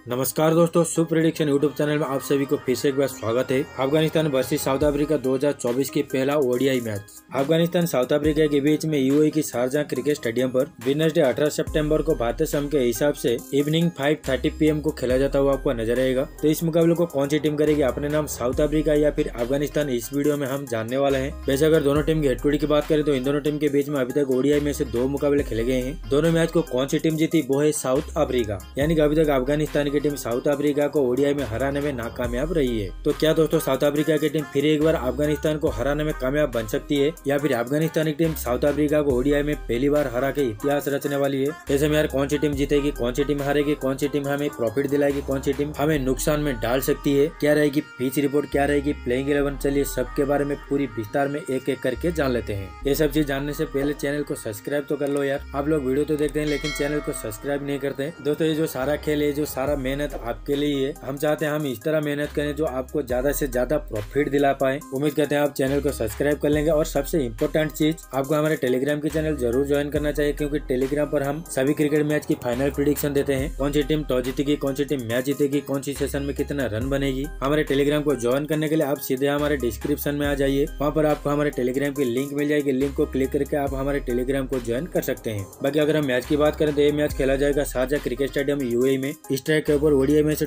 नमस्कार दोस्तों, शुभ prediction YouTube channel में आप सभी को फिर से एक बार स्वागत है। अफगानिस्तान वर्सेस साउथ अफ्रीका 2024 की पहला ODI match Afghanistan South Africa के बीच में यूएई की शारजाह क्रिकेट स्टेडियम पर वेडनेसडे 18 सितंबर को भारतीय समय के हिसाब से इवनिंग 5:30 PM को खेला जाता हुआ आपको नजर आएगा। तो इस मुकाबले को कौन सी टीम करेगी, अपने नाम साउथ अफ्रीका या फिर अफगानिस्तान, इस वीडियो में हम जानने वाले हैं। वैसे अगर दोनों टीम की हेड-टू-हेड की बात करें तो इन दोनों टीम के बीच में अभी तक ओडीआई में से 2 मुकाबले खेले गए हैं। दोनों मैच को कौन सी टीम जीती, वो है साउथ अफ्रीका। यानी कि अभी तक अफगानिस्तान की टीम साउथ अफ्रीका को ओडीआई में हराने में नाकामयाब रही है। तो क्या दोस्तों साउथ अफ्रीका की टीम फिर एक बार अफगानिस्तान को हराने में कामयाब बन सकती है, या फिर अफगानिस्तान की टीम साउथ अफ्रीका को ओडीआई में पहली बार हरा के इतिहास रचने वाली है? ऐसे में यार कौन सी टीम जीतेगी, कौन सी टीम हारेगी, कौन सी टीम हमें प्रॉफिट दिलाएगी, कौन सी टीम हमें नुकसान में डाल सकती है, क्या रहेगी पिच रिपोर्ट, क्या रहेगी प्लेइंग 11, चलिए सबके बारे में पूरी विस्तार में एक एक करके जान लेते हैं। ये सब चीज जानने से पहले चैनल को सब्सक्राइब तो कर लो यार। आप लोग वीडियो तो देखते हैं लेकिन चैनल को सब्सक्राइब नहीं करते। दोस्तों ये जो सारा खेल है, जो सारा मेहनत आपके लिए है, हम चाहते हैं हम इस तरह मेहनत करें जो आपको ज्यादा से ज्यादा प्रॉफिट दिला पाए। उम्मीद करते हैं आप चैनल को सब्सक्राइब कर लेंगे। और सबसे इम्पोर्टेंट चीज, आपको हमारे टेलीग्राम की चैनल जरूर ज्वाइन करना चाहिए, क्योंकि टेलीग्राम पर हम सभी क्रिकेट मैच की फाइनल प्रेडिक्शन देते हैं। कौन सी टीम टॉस जीतेगी, कौन सी टीम मैच जीतेगी, कौन सी सेशन में कितना रन बनेगी। हमारे टेलीग्राम को ज्वाइन करने के लिए आप सीधे हमारे डिस्क्रिप्शन में आ जाइए, वहाँ पर आपको हमारे टेलीग्राम की लिंक मिल जाएगी। लिंक को क्लिक करके आप हमारे टेलीग्राम को ज्वाइन कर सकते हैं। बाकी अगर हम मैच की बात करें तो ये मैच खेला जाएगा शारजाह क्रिकेट स्टेडियम यूएई में। इस ट्रैक के ऊपर ओडीआई में से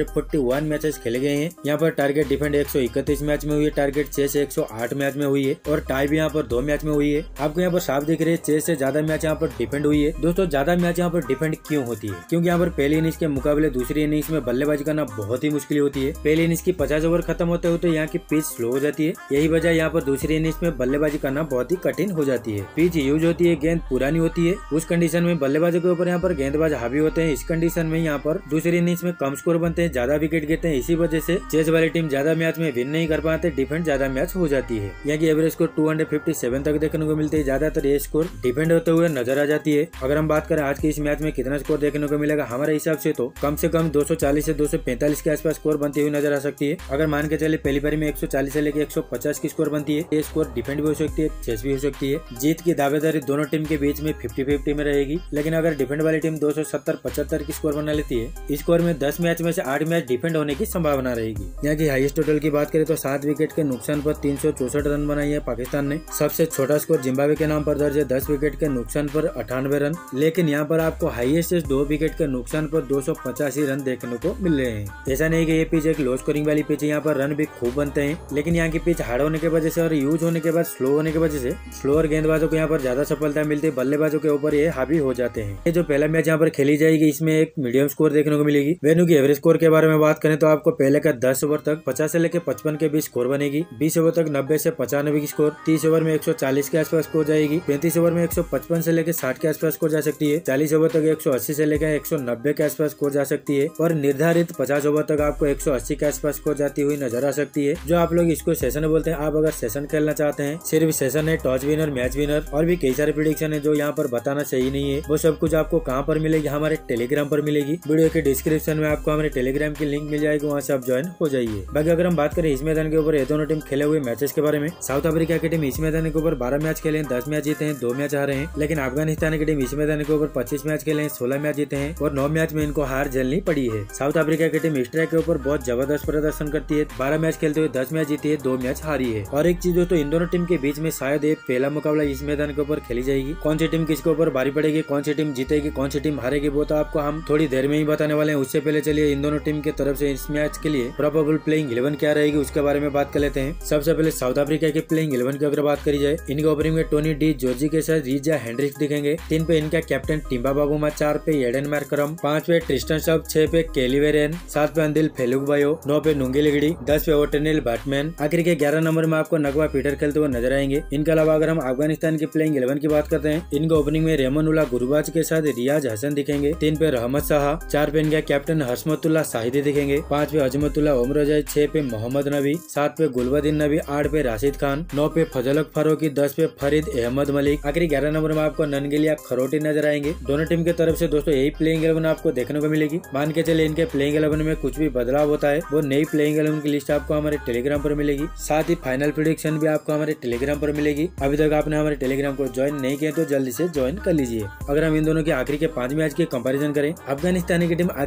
241 मैचेस खेले गए हैं। यहाँ पर टारगेट डिफेंड 131 मैच में हुई है, टारगेट 6 से 108 मैच में हुई है, और टाई भी यहाँ पर 2 मैच में हुई है। आपको यहाँ पर साफ दिख रही है 6 से ज्यादा मैच यहाँ पर डिफेंड हुई है। दोस्तों ज्यादा मैच यहाँ पर डिफेंड क्यों होती है? क्योंकि यहाँ पर पहली इनिंग्स के मुकाबले दूसरी इनिंग्स में बल्लेबाजी करना बहुत ही मुश्किल होती है। पहली इनिंग्स की 50 ओवर खत्म होते होते यहाँ की पिच स्लो हो जाती है। यही वजह यहाँ पर दूसरी इनिंग्स में बल्लेबाजी करना बहुत ही कठिन हो जाती है। पिच यूज होती है, गेंद पुरानी होती है, उस कंडीशन में बल्लेबाजों के ऊपर यहाँ पर गेंदबाज हावी होते हैं। इस कंडीशन में यहाँ पर दूसरी इनिंग्स में कम स्कोर बनते हैं, ज्यादा विकेट गिरते हैं। इसी वजह से चेज वाली टीम ज्यादा मैच में विन नहीं कर पाते, डिफेंड ज्यादा मैच हो जाती है। यहाँ की एवरेज स्कोर 257 तक देखने को मिलती है। ज्यादातर ये स्कोर डिफेंड होते हुए नजर आ जाती है। अगर हम बात करें आज के इस मैच में कितना स्कोर देखने को मिलेगा, हमारे हिसाब से तो कम 240 से 245 के आसपास स्कोर बनती हुई नजर आ सकती है। अगर मान के चले पहली पारी में 140 से लेकर 150 की स्कोर बनती है, ये स्कोर डिफेंड भी हो सकती है, चेस भी हो सकती है। जीत की दावेदारी दोनों टीम के बीच में 50-50 में रहेगी। लेकिन अगर डिफेंड वाली टीम 270-75 की स्कोर बना लेती है, इस स्कोर में 10 मैच में से 8 मैच डिफेंड होने की संभावना रहेगी। यहाँ की हाईएस्ट टोटल की बात करें तो 7 विकेट के नुकसान पर 364 रन बनाई है पाकिस्तान ने। सबसे छोटा स्कोर जिम्बाब्वे के नाम पर दर्ज है 10 विकेट के नुकसान पर 98 रन। लेकिन यहाँ पर आपको हाईएस्ट 2 विकेट के नुकसान पर 285 रन देखने को मिल रहे हैं। ऐसा नहीं कि ये पिच एक लो स्कोरिंग वाली पिच है, यहाँ पर रन भी खूब बनते हैं। लेकिन यहाँ की पिच हार्ड होने की वजह से और यूज होने के बाद स्लो होने की वजह से स्लोअर गेंदबाजों को यहाँ पर ज्यादा सफलता मिलती है, बल्लेबाजों के ऊपर ये हावी हो जाते हैं। ये जो पहला मैच यहाँ पर खेली जाएगी, इसमें एक मीडियम स्कोर देखने को मिलेगी। वेन्यू की एवरेज स्कोर के बारे में बात करें तो आपको पहले का 10 ओवर तक 50 से लेकर 55 के बीच स्कोर बनेगी। 20 ओवर तक 90 से 95 की स्कोर, 30 ओवर में 140 के आसपास स्कोर जाएगी, 35 ओवर में 155 से लेकर 60 के आसपास स्कोर जा सकती है, 40 ओवर तक 180 से लेकर 190 के आसपास स्कोर जा सकती है, और निर्धारित 50 ओवर तक आपको 180 के आसपास स्कोर जाती हुई नजर आ सकती है। जो आप लोग इसको सेशन बोलते हैं, आप अगर सेशन खेलना चाहते हैं, सिर्फ सेशन है, टॉस विनर, मैच विनर और भी कई सारे प्रेडिक्शन है जो यहाँ पर बताना सही नहीं है। वो सब कुछ आपको कहाँ पर मिलेगी? हमारे टेलीग्राम पर मिलेगी। वीडियो के डिस्क्रिप्शन में आपको हमारे टेलीग्राम की लिंक मिल जाएगी, वहाँ से आप ज्वाइन हो जाइए। बाकी अगर हम बात करें इस मैदान के ऊपर ये दोनों टीम खेले हुए मैचेस के बारे में, साउथ अफ्रीका की टीम इस मैदान के ऊपर 12 मैच खेले हैं, 10 मैच जीते हैं, 2 मैच हारे हैं। लेकिन अफगानिस्तान की टीम इस मैदान के ऊपर 25 मैच खेले हैं, 16 मैच जीते हैं, और 9 मैच में इनको हार झेलनी पड़ी है। साउथ अफ्रीका की टीम इस ट्रैक के ऊपर बहुत जबरदस्त प्रदर्शन करती है। 12 मैच खेलते हुए 10 मैच जीती है, 2 मैच हारी है। और एक चीज दोस्तों, इन दोनों टीम के बीच में शायद एक पहला मुकाबला इस मैदान के ऊपर खेली जाएगी। कौन सी टीम किसके ऊपर भारी पड़ेगी, कौन सी टीम जीतेगी, कौन सी टीम हारेगी, वो तो आपको हम थोड़ी देर में ही बताने वाले हैं। उससे पहले चलिए इन दोनों टीम की तरफ से इस मैच के लिए प्रोबेबल प्लेइंग 11 क्या रहेगी उसके बारे में बात कर लेते हैं। सबसे पहले साउथ अफ्रीका के प्लेइंग 11 की अगर बात करी जाए, इनके ओपनिंग में टोनी डी जॉर्जी के साथ रिजा हेंड्रिक्स दिखेंगे। 3 पे इनका कैप्टन टिम्बा बाबूमा, 4 पे एडन मार्करम, 5 पे ट्रिस्टन सब, 6 पे केली वेरेन, 7 पे अंदिल फेलुगबायो, 9 पे नुंगी लिगड़ी, 10 पे ओटनिल बैटमैन। आखिर के 11 नंबर में आपको नगवा पीटर खेलते हुए नजर आएंगे। इनके अलावा अगर हम अफगानिस्तान की प्लेइंग 11 की बात करते हैं, इनके ओपनिंग में रेमन-उल्लाह गुरबाज के साथ रियाज हसन दिखेंगे। 3 पे रहमत शाह, 4 पे इनका कैप्टन हसमतुल्लाह शाहिदी दिखेंगे, 5 पे अजमतुल्लाह उमरजाई, 6 पे मोहम्मद नबी, 7 पे गुलबदीन नबी, 8 पे राशिद खान, 9 पे फजलक फारूकी, 10 पे फरीद अहमद मलिक। आखिरी 11 नंबर में आपको ननगिलिया खरोटी नजर आएंगे। दोनों टीम की तरफ से दोस्तों यही प्लेइंग 11 आपको देखने को मिलेगी। मान के चले इनके प्लेइंग 11 में कुछ भी बदलाव होता है, वो नई प्लेइंग 11 की लिस्ट आपको हमारे टेलीग्राम पर मिलेगी। साथ ही फाइनल प्रेडिक्शन भी आपको हमारे टेलीग्राम पर मिलेगी। अभी तक आपने हमारे टेलीग्राम को ज्वाइन नहीं किया तो जल्दी से ज्वाइन कर लीजिए। अगर हम इन दोनों के आखिरी के 5 मैच की कंपैरिजन करें, अफगानिस्तान की टीम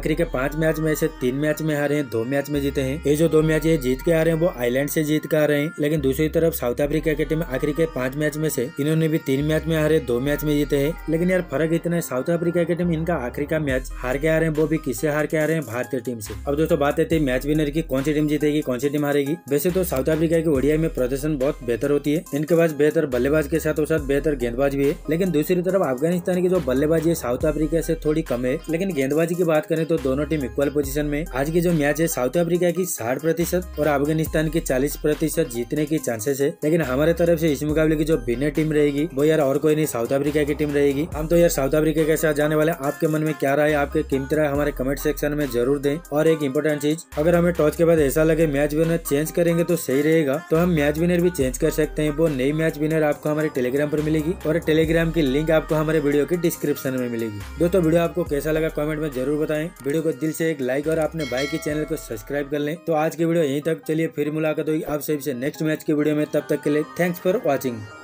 आखिरी के 5 मैच में से 3 मैच में हारे हैं, 2 मैच में जीते हैं। ये जो 2 मैच ये जीत के आ रहे हैं वो आइलैंड से जीत के आ रहे हैं। लेकिन दूसरी तरफ साउथ अफ्रीका की टीम आखिरी के 5 मैच में से इन्होंने भी 3 मैच में हारे, 2 मैच में जीते हैं। लेकिन यार फर्क इतना है, साउथ अफ्रीका की टीम इनका आखिरी का मैच हार के आ रहे हैं, वो भी किससे हार के आ रहे हैं, भारतीय टीम से। अब दोस्तों बात आती है मैच विनर की, कौन सी टीम जीतेगी, कौन सी टीम हारेगी। वैसे तो साउथ अफ्रीका की ओडीआई में प्रदर्शन बहुत बेहतर होती है, इनके पास बेहतर बल्लेबाज के साथ बेहतर गेंदबाज भी है। लेकिन दूसरी तरफ अफगानिस्तान की जो बल्लेबाजी है साउथ अफ्रीका से थोड़ी कम है। लेकिन गेंदबाजी की बात करें तो दोनों टीम इक्वल पोजीशन में। आज की जो मैच है साउथ अफ्रीका की 60% और अफगानिस्तान की 40% जीतने की चांसेस है। लेकिन हमारे तरफ से इस मुकाबले की जो विनर टीम रहेगी वो यार और कोई नहीं, साउथ अफ्रीका की टीम रहेगी। हम तो यार साउथ अफ्रीका के साथ जाने वाले। आपके मन में क्या राय, आपके कीमती राय हमारे कमेंट सेक्शन में जरूर दें। और एक इम्पोर्टेंट चीज, अगर हमें टॉस के बाद ऐसा लगे मैच विनर चेंज करेंगे तो सही रहेगा, तो हम मैच विनर भी चेंज कर सकते हैं। वो नई मैच विनर आपको हमारे टेलीग्राम पर मिलेगी और टेलीग्राम की लिंक आपको हमारे वीडियो के डिस्क्रिप्शन में मिलेगी। दोस्तों वीडियो आपको कैसा लगा कमेंट में जरूर बताएं। वीडियो को दिल से एक लाइक और अपने भाई के चैनल को सब्सक्राइब कर लें। तो आज की वीडियो यहीं तक, चलिए फिर मुलाकात होगी आप सभी से नेक्स्ट मैच की वीडियो में। तब तक के लिए थैंक्स फॉर वॉचिंग।